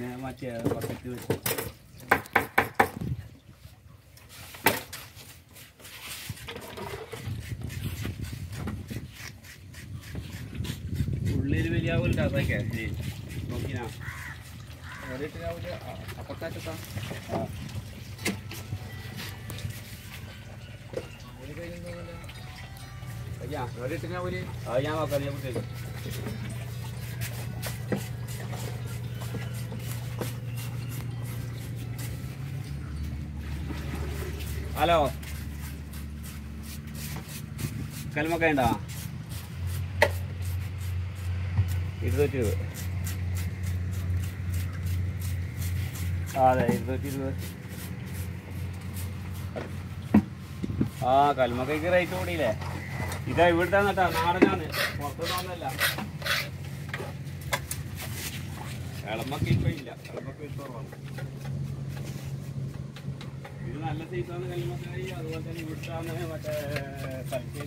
പിന്നെ മറ്റേ ബക്കറ്റ് വെച്ച് ഉള്ളിൽ വലിയ ആവില്ല അതൊക്കെ നോക്കിനാ അപ്പക്കാറ്റാ ഞാൻ നോക്കാം ഞാൻ കുട്ടികൾ ഹലോ കൽമക്ക ഉണ്ടോ 220 രൂപ അതെ 220 ആ കൽമക്കയ്ക്ക് റേറ്റ് കൂടിയില്ലേ ഇതാ ഇവിടുത്തെ കേട്ടോ നാടനാണ് പുറത്തുനിന്നല്ല ഇളമക്ക ഇപ്പം ഇല്ല ഇളമക്ക കുറവാണ് ഇത് നല്ല സൈസാണ് കൽമക്കായി അതുപോലെ തന്നെ ഇവിടുത്തെ മറ്റേ